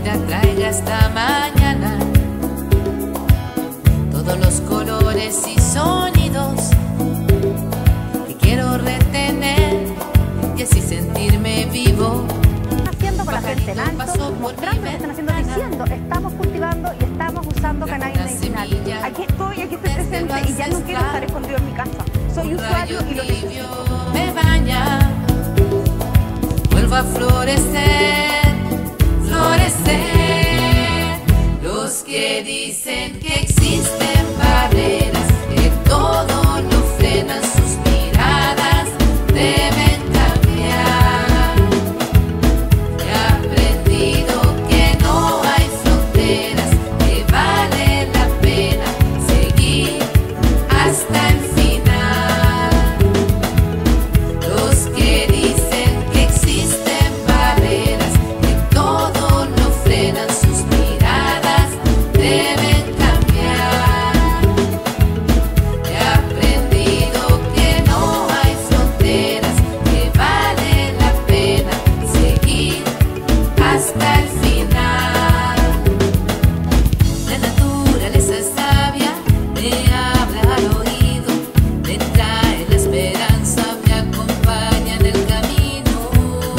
la traiga esta mañana. Todos los colores y sonidos que quiero retener y así sentirme vivo. Haciendo con la frente en alto, mostrando lo que están haciendo, diciendo, estamos cultivando y estamos usando cannabis medicinal. Aquí estoy presente y ya no quiero estar escondido en mi casa. Soy usuario y lo necesito. Me baña, vuelvo a florecer, florecer. Los que dicen que existen barreras, que todo lo frenan, sus miradas deben cambiar. He aprendido que no hay fronteras, que vale la pena seguir hasta el final. Los que dicen que existen barreras, que todo lo frenan, sus miradas deben cambiar. He aprendido que no hay fronteras, que vale la pena seguir hasta el final. La naturaleza es sabia, me habla al oído, me trae la esperanza, me acompaña en el camino.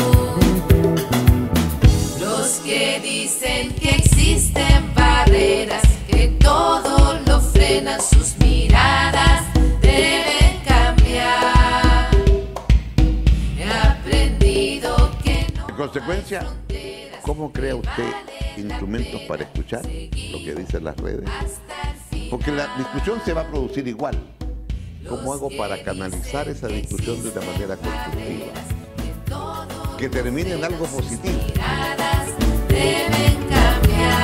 Los que dicen que existen barreras, que todo lo frenan, sus miradas deben cambiar. He aprendido que no. En consecuencia, ¿cómo crea usted instrumentos para escuchar lo que dicen las redes? Porque la discusión se va a producir igual. ¿Cómo hago para canalizar esa discusión de una manera constructiva? Que termine en algo positivo. Miradas deben cambiar.